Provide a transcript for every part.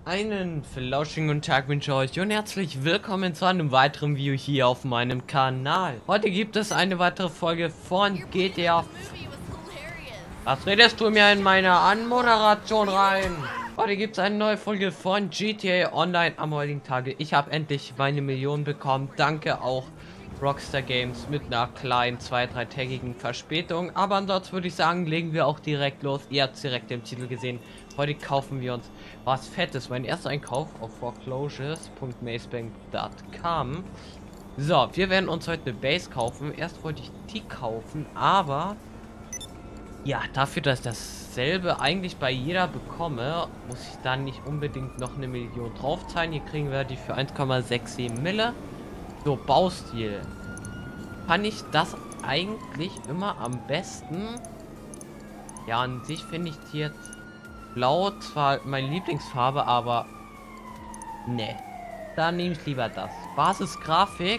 Einen flauschigen guten Tag wünsche ich euch und herzlich willkommen zu einem weiteren Video hier auf meinem Kanal. Heute gibt es eine weitere Folge von GTA. Was redest du mir in meine Anmoderation rein? Heute gibt es eine neue Folge von GTA Online am heutigen Tage. Ich habe endlich meine Million bekommen. Danke auch Rockstar Games mit einer kleinen 2-3-tägigen Verspätung. Aber ansonsten würde ich sagen, legen wir auch direkt los. Ihr habt es direkt im Titel gesehen. Heute kaufen wir uns was Fettes. Mein erster Einkauf auf foreclosures.macebank.com. So, wir werden uns heute eine Base kaufen. Erst wollte ich die kaufen, aber ja, dafür, dass ich dasselbe eigentlich bei jeder bekomme, muss ich dann nicht unbedingt noch eine Million drauf zahlen. Hier kriegen wir die für 1,67 Mille. So, Baustil. Fand ich das eigentlich immer am besten. Ja, an sich finde ich die jetzt blau zwar meine Lieblingsfarbe, aber ne. Dann nehme ich lieber das. Basisgrafik.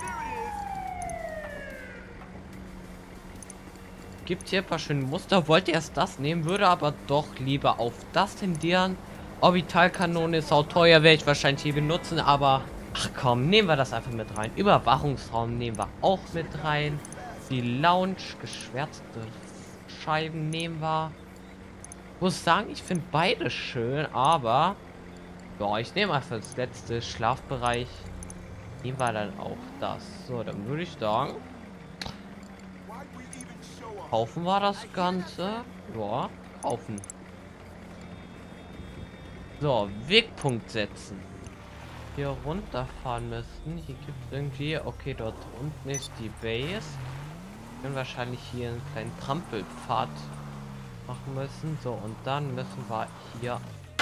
Gibt hier ein paar schöne Muster. Wollte erst das nehmen, würde aber doch lieber auf das tendieren. Orbitalkanone ist auch teuer, werde ich wahrscheinlich hier benutzen, aber ach komm, nehmen wir das einfach mit rein. Überwachungsraum nehmen wir auch mit rein. Die Lounge, geschwärzte Scheiben nehmen wir. Ich muss sagen, ich finde beide schön, aber ja, ich nehme einfach das letzte Schlafbereich. Nehmen wir dann auch das. So, dann würde ich sagen, kaufen wir das Ganze. Ja, kaufen. So, Wegpunkt setzen. Hier runterfahren müssen. Hier gibt es irgendwie, okay, dort unten ist die Base. Wir werden wahrscheinlich hier einen kleinen Trampelpfad machen müssen. So, und dann müssen wir hier.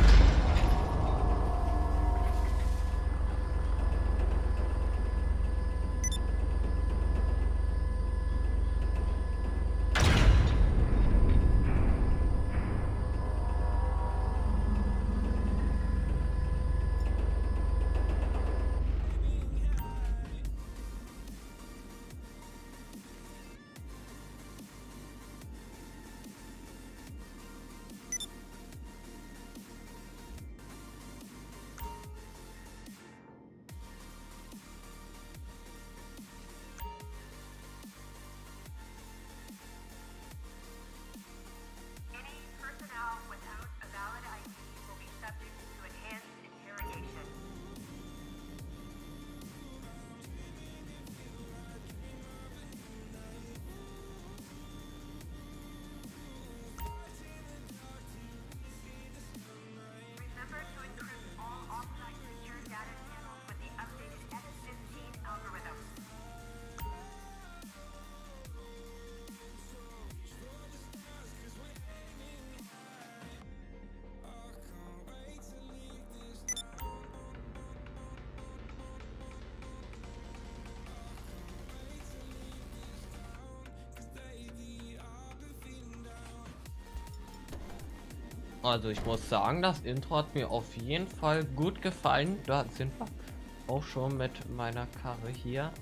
Also ich muss sagen, das Intro hat mir auf jeden Fall gut gefallen. Da sind wir auch schon mit meiner Karre hier.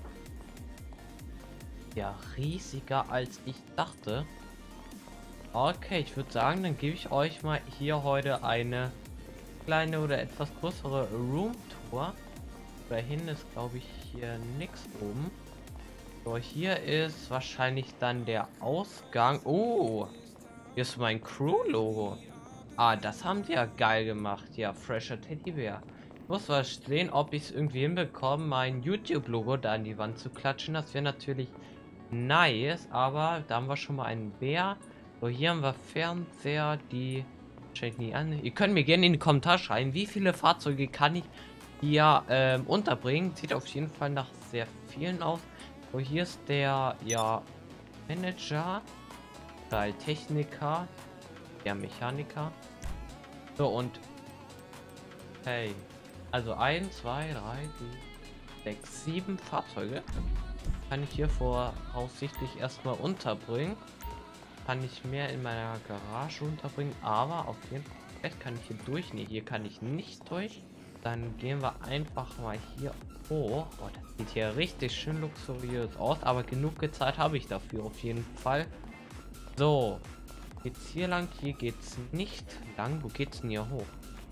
Ja, riesiger als ich dachte. Okay, ich würde sagen, dann gebe ich euch mal hier heute eine kleine oder etwas größere Roomtour. Dahin ist, glaube ich, hier nichts oben. So, hier ist wahrscheinlich dann der Ausgang. Oh, hier ist mein Crew-Logo. Ah, das haben die ja geil gemacht. Ja, fresher Teddybär. Ich muss mal sehen, ob ich es irgendwie hinbekomme, mein YouTube-Logo da an die Wand zu klatschen. Das wäre natürlich nice, aber da haben wir schon mal einen Bär. So, hier haben wir Fernseher, die schenken nie an. Ihr könnt mir gerne in die Kommentare schreiben, wie viele Fahrzeuge kann ich hier unterbringen. Sieht auf jeden Fall nach sehr vielen aus. So, hier ist der, ja, Manager, der Techniker, der Mechaniker. So, und hey, also 1, 2, 3, 6, 7 Fahrzeuge kann ich hier voraussichtlich erstmal unterbringen. Kann ich mehr in meiner Garage unterbringen, aber auf jeden Fall, vielleicht kann ich hier durch. Nee, hier kann ich nicht durch. Dann gehen wir einfach mal hier hoch. Oh, das sieht hier richtig schön luxuriös aus, aber genug Zeit habe ich dafür auf jeden Fall. So, geht's hier lang? Hier geht's nicht lang. Wo geht's denn hier hoch?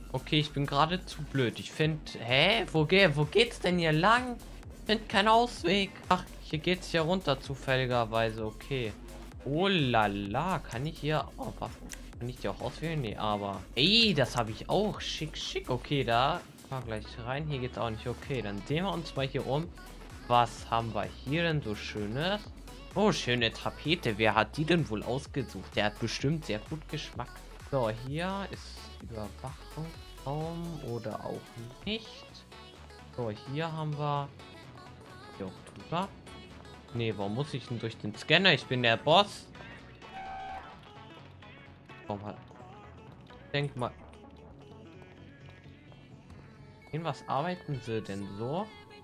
Okay, ich bin gerade zu blöd. Ich finde, hä? Wo geht's denn hier lang? Ich finde keinen Ausweg. Ach, hier geht's ja runter zufälligerweise. Okay. Oh la la, kann ich hier... Oh, Waffen. Kann ich die auch auswählen? Nee, aber... Ey, das habe ich auch. Schick, schick. Okay, da fahr gleich rein. Hier geht's auch nicht. Okay, dann sehen wir uns mal hier um. Was haben wir hier denn so Schönes? Oh, schöne Tapete. Wer hat die denn wohl ausgesucht? Der hat bestimmt sehr gut Geschmack. So, hier ist Überwachungsraum oder auch nicht. So, hier haben wir... Hier auch drüber. Nee, warum muss ich denn durch den Scanner? Ich bin der Boss. Warum hat... Denk mal... In was arbeiten sie denn so?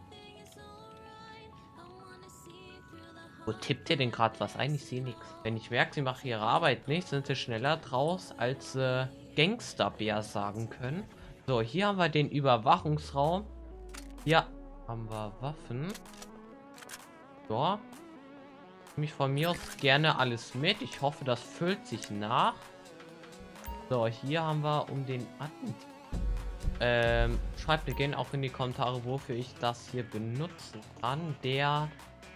Wo tippt ihr denn gerade was ein? Ich sehe nichts. Wenn ich merke, sie machen ihre Arbeit nicht, sind sie schneller draus, als Gangsterbär sagen können. So, hier haben wir den Überwachungsraum. Hier haben wir Waffen. So. Nehme ich von mir aus gerne alles mit. Ich hoffe, das füllt sich nach. So, hier haben wir um den schreibt mir gerne auch in die Kommentare, wofür ich das hier benutzen kann. Der...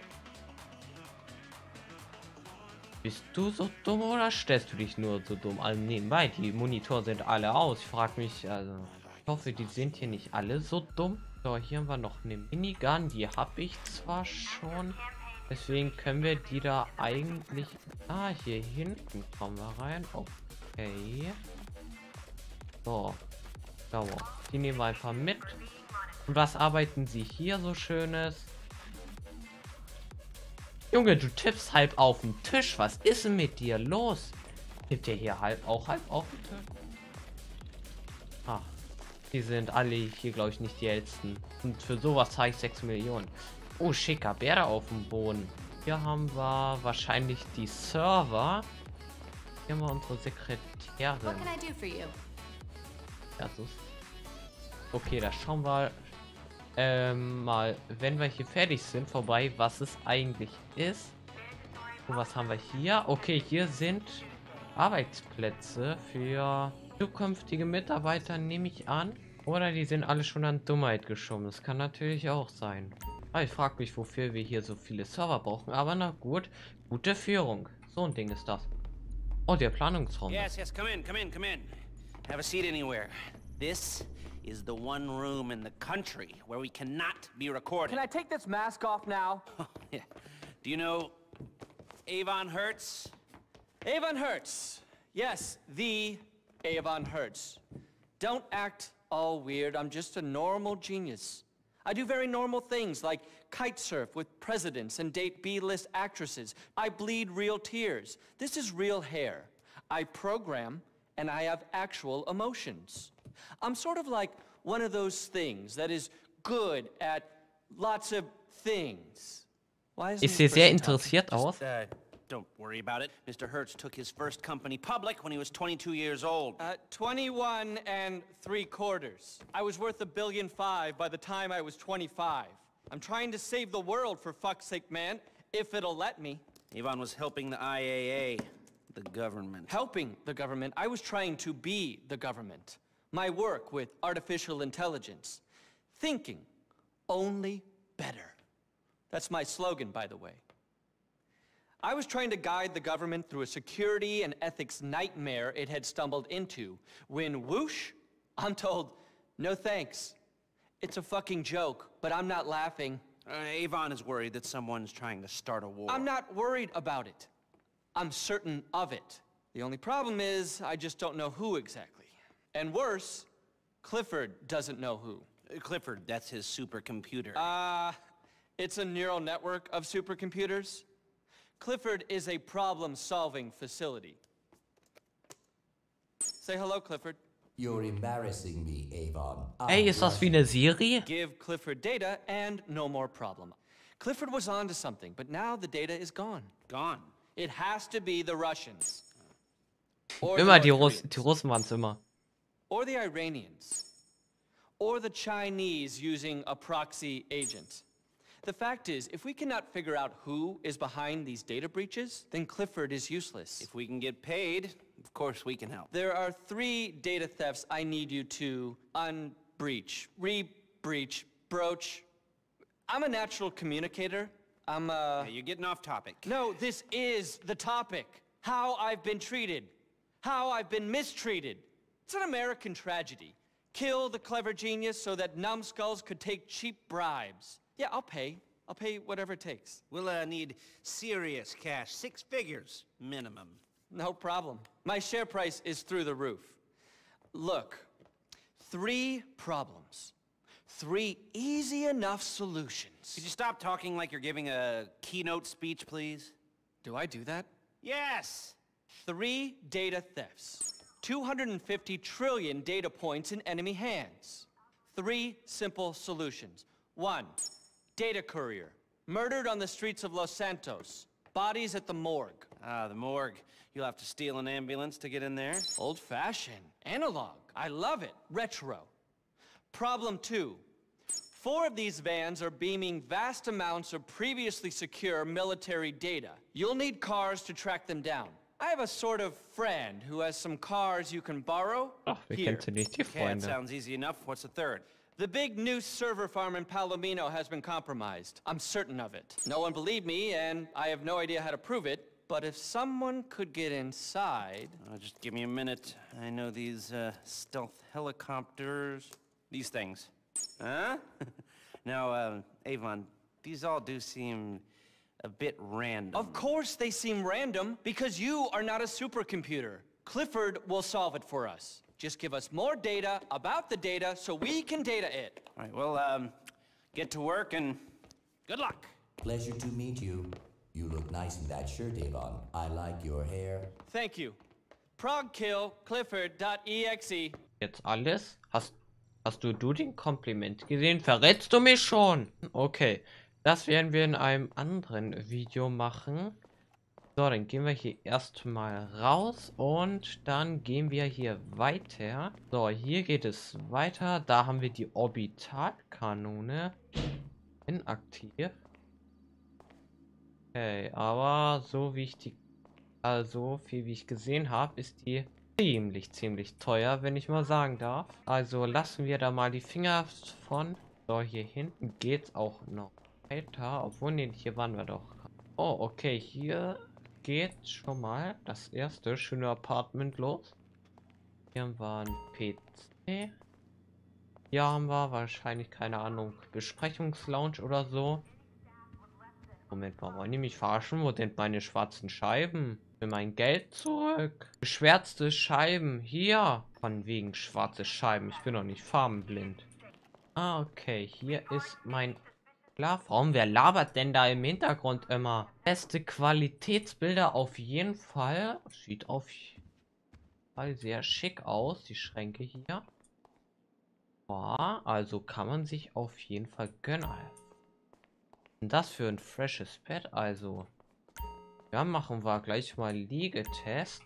Bist du so dumm oder stellst du dich nur so dumm? Also nebenbei, die Monitore sind alle aus. Ich frage mich, also... Ich hoffe, die sind hier nicht alle so dumm. So, hier haben wir noch eine Minigun. Die habe ich zwar schon. Deswegen können wir die da eigentlich... Ah, hier hinten kommen wir rein. Okay. So. Dauer. Die nehmen wir einfach mit. Und was arbeiten sie hier so Schönes? Junge, du tippst halb auf den Tisch. Was ist denn mit dir los? Tippt ihr hier halb auf den Tisch? Ach, die sind alle hier, glaube ich, nicht die hellsten. Und für sowas zahle ich 6 Millionen. Oh, schicker Bär auf dem Boden. Hier haben wir wahrscheinlich die Server. Hier haben wir unsere Sekretärin. Ja, so. Okay, da schauen wir mal, wenn wir hier fertig sind, vorbei, was es eigentlich ist. Und was haben wir hier? Okay, hier sind Arbeitsplätze für zukünftige Mitarbeiter, nehme ich an. Oder die sind alle schon an Dummheit geschoben. Das kann natürlich auch sein. Aber ich frage mich, wofür wir hier so viele Server brauchen. Aber na gut, gute Führung. So ein Ding ist das. Oh, der Planungsraum. Yes, come in. Have a seat anywhere. This is the one room in the country where we cannot be recorded. Can I take this mask off now? Yeah. Do you know Avon Hertz? Avon Hertz. Yes, the Avon Hertz. Don't act all weird. I'm just a normal genius. I do very normal things like kite surf with presidents and date B-list actresses. I bleed real tears. This is real hair. I program and I have actual emotions. I'm sort of like one of those things that is good at lots of things. Why Ist sie sehr interessiert aus? Don't worry about it. Mr. Hertz took his first company public when he was 22 years old. 21 3/4. I was worth $1.5 billion by the time I was 25. I'm trying to save the world, for fuck's sake, man, if it'll let me. Avon was helping the IAA, the government. Helping the government? I was trying to be the government. My work with artificial intelligence. Thinking only better. That's my slogan, by the way. I was trying to guide the government through a security and ethics nightmare it had stumbled into, when whoosh, I'm told, no thanks. It's a fucking joke, but I'm not laughing. Avon is worried that someone's trying to start a war. I'm not worried about it. I'm certain of it. The only problem is, I just don't know who exactly. And worse, Clifford doesn't know who. Clifford, that's his supercomputer. It's a neural network of supercomputers. Clifford is a problem-solving facility. Say hello, Clifford. You're embarrassing me, Avon. Ey, ist das wie eine Serie? Give Clifford data and no more problem. Clifford was onto something, but now the data is gone. Gone. It has to be the Russians. Or Immer the die North Koreans. Russen waren es immer. Or the Iranians. Or the Chinese using a proxy agent. The fact is, if we cannot figure out who is behind these data breaches, then Clifford is useless. If we can get paid, of course we can help. There are 3 data thefts I need you to unbreach, re-breach, broach. I'm a natural communicator. Yeah, you're getting off topic. No, this is the topic. How I've been treated. How I've been mistreated. It's an American tragedy. Kill the clever genius so that numbskulls could take cheap bribes. Yeah, I'll pay. I'll pay whatever it takes. We'll need serious cash, 6 figures minimum. No problem. My share price is through the roof. Look, 3 problems. 3 easy enough solutions. Could you stop talking like you're giving a keynote speech, please? Do I do that? Yes! 3 data thefts. 250 trillion data points in enemy hands. 3 simple solutions. 1, data courier. Murdered on the streets of Los Santos. Bodies at the morgue. Ah, the morgue. You'll have to steal an ambulance to get in there. Old-fashioned. Analog. I love it. Retro. Problem 2. 4 of these vans are beaming vast amounts of previously secure military data. You'll need cars to track them down. I have a sort of friend who has some cars you can borrow. Ach, wir Here. kennen sie nicht, die Okay, that Freunde. sounds easy enough. What's the 3rd? The big new server farm in Palomino has been compromised. I'm certain of it. No one believed me, and I have no idea how to prove it. But if someone could get inside... Just give me a minute. I know these stealth helicopters. These things. Huh? Now, Avon, these all do seem a bit random. Of course they seem random, because you are not a supercomputer. Clifford will solve it for us. Just give us more data about the data so we can data it. All right, well, get to work and good luck. Pleasure to meet you. You look nice in that shirt, Avon. I like your hair. Thank you. Progkill Clifford.exe. Jetzt alles? Hast du den Kompliment gesehen? Verrätst du mich schon? Okay, das werden wir in einem anderen Video machen. So, dann gehen wir hier erstmal raus und dann gehen wir hier weiter. So, hier geht es weiter. Da haben wir die Orbitalkanone inaktiv. Okay, aber so wie ich die, also viel wie ich gesehen habe, ist die ziemlich teuer, wenn ich mal sagen darf. Also lassen wir da mal die Finger von. So, hier hinten geht's auch noch weiter, obwohl, nee, hier waren wir doch. Oh, okay, hier geht schon mal das erste schöne Apartment los. Hier haben wir ein PC. Hier haben wir wahrscheinlich, keine Ahnung, Besprechungslounge oder so. Moment mal, wollen die mich verarschen? Wo sind meine schwarzen Scheiben? Für mein Geld zurück. Geschwärzte Scheiben. Hier. Von wegen schwarze Scheiben. Ich bin doch nicht farbenblind. Ah, okay. Hier ist mein Schlafraum. Wer labert denn da im Hintergrund immer? Beste Qualitätsbilder auf jeden Fall. Sieht auf jeden Fall sehr schick aus. Die Schränke hier. Boah, also kann man sich auf jeden Fall gönnen. Und das für ein freshes Bett, also. Ja, machen wir gleich mal Liegetest.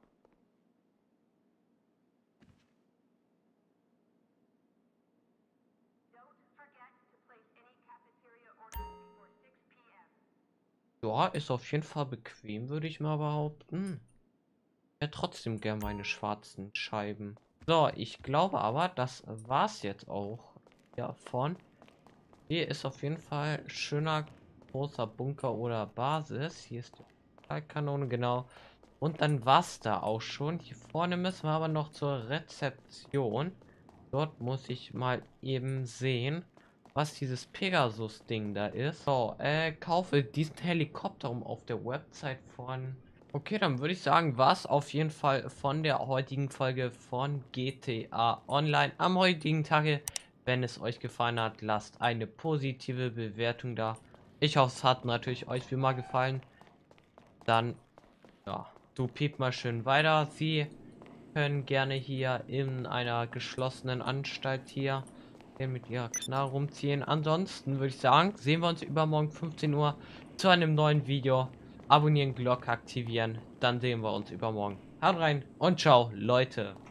Ja, ist auf jeden Fall bequem, würde ich mal behaupten. Ja, trotzdem gern meine schwarzen Scheiben. So, ich glaube aber, das war's jetzt auch davon. Hier ist auf jeden Fall ein schöner großer Bunker oder Basis. Hier ist die Kanone, genau. Und dann war's da auch schon. Hier vorne müssen wir aber noch zur Rezeption. Dort muss ich mal eben sehen, was dieses Pegasus-Ding da ist. So, kaufe diesen Helikopter auf der Website von... Okay, dann würde ich sagen, war's auf jeden Fall von der heutigen Folge von GTA Online am heutigen Tage. Wenn es euch gefallen hat, lasst eine positive Bewertung da. Ich hoffe, es hat natürlich euch wie mal gefallen. Dann, ja, du piept mal schön weiter. Sie können gerne hier in einer geschlossenen Anstalt hier mit ihrer Knarre rumziehen. Ansonsten würde ich sagen, sehen wir uns übermorgen 15 Uhr zu einem neuen Video. Abonnieren, Glocke aktivieren. Dann sehen wir uns übermorgen. Haut rein und ciao, Leute.